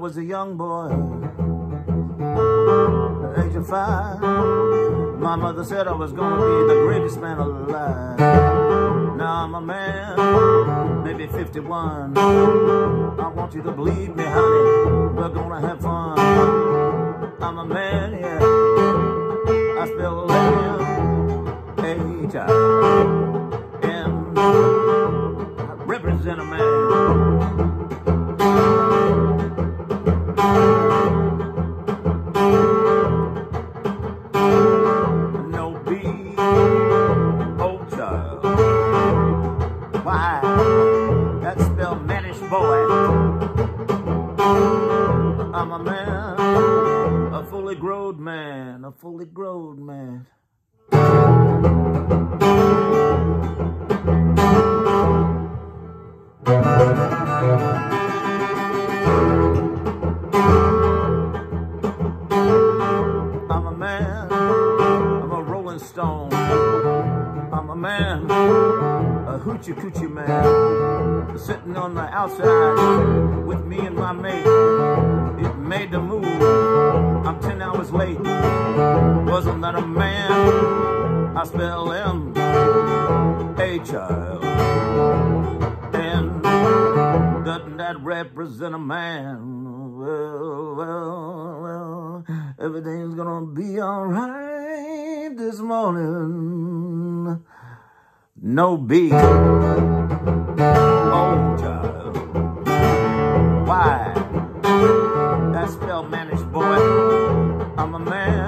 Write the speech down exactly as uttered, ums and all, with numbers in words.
was a young boy, at age of five, my mother said I was gonna be the greatest man alive. Now I'm a man, maybe fifty-one. I want you to believe me, honey, we're gonna have fun. I'm a man, yeah, I spell M H I N. I represent a man. No B, oh child. Why? That's spelled Manishboy. I'm a man, a fully growed man, a fully growed man. I'm a man, I'm a rolling stone. I'm a man, a hoochie coochie man, sitting on the outside with me and my mate. It made the move, I'm ten hours late. Wasn't that a man? I spell M H I N. Doesn't that represent a man? Well, well, well, everything's gonna be alright this morning. No B, oh child. Why? That's spelled Manishboy. I'm a man,